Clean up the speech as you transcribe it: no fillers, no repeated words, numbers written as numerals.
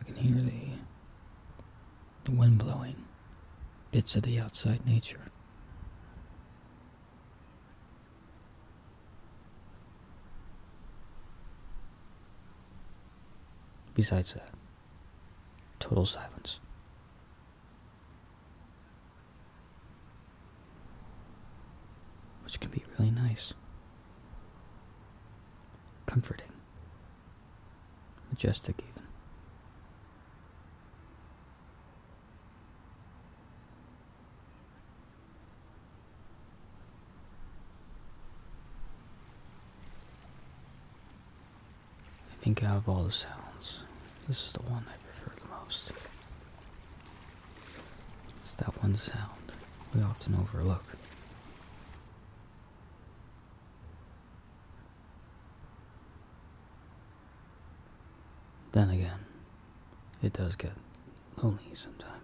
can hear the wind blowing, bits of the outside nature. Besides that, total silence. Which can be really nice. Comforting. Majestic even. I think out of all the sounds, this is the one I prefer the most. It's that one sound we often overlook. Then again, it does get lonely sometimes.